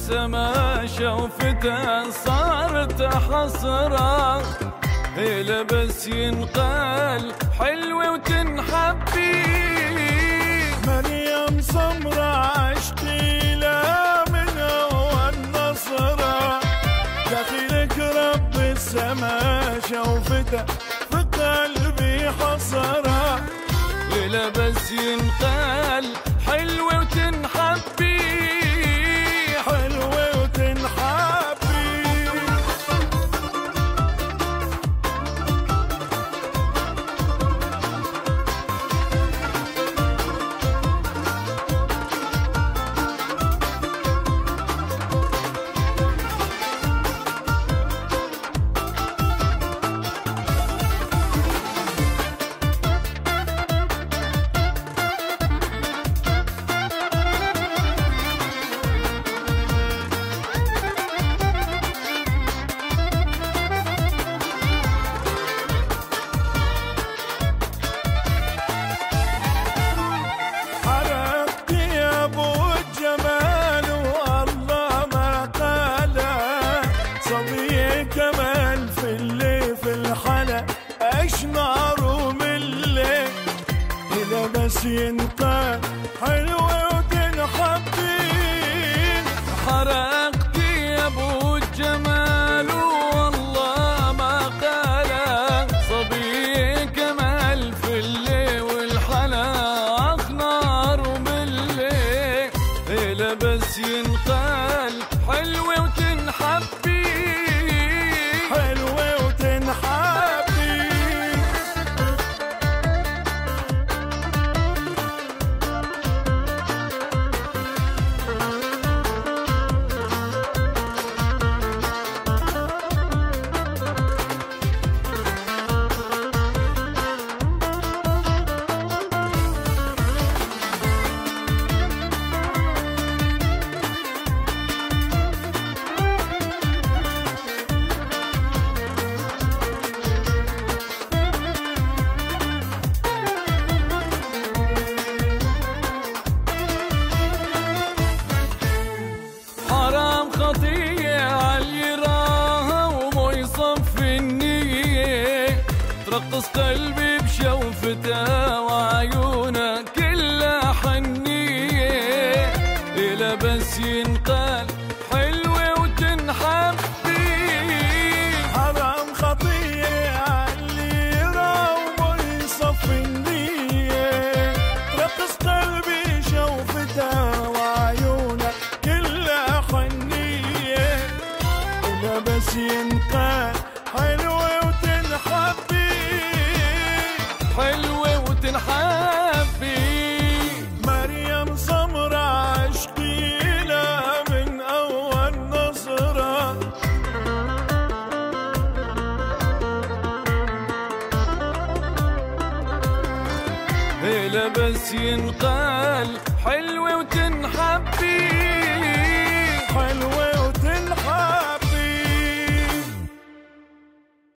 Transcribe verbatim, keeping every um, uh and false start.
السما شوفته صارت حسرة، هلا بس ينقال حلوة وتنحبي. مريم سمرة عشقي لها من أول نصرة، دخيلك رب السما شوفته في قلبي حسرة، هلا بس ينقال حلوة وتنحبي، حلوة وتنحبي. كمان في الليل في الحلا اشنار وملي، إذا بس ينقال حلوة وتنحبي. حرقتي يا ابو الجمال والله ما قاله، صبي كمال في الليل والحلا اخنار وملي، إذا بس ينقال حلوة وتنحبي، حلوة وتنحبي. خطية عاللي راها ومو يصفي النية، ترقص قلبي بشوفته وعيونه كلها حنية، إلا بس ينقال حلوة وتنحبي. حرام خطية عاللي راها ومو يصفي النية، ترقص قلبي شوفته وعيونه كلها حنية، بس ينقال حلوة وتنحبي، حلوة وتنحبي. مريم سمرة عشقي لها من أول نظرة، هلا بس ينقال حلوة وتنحبي، حلوة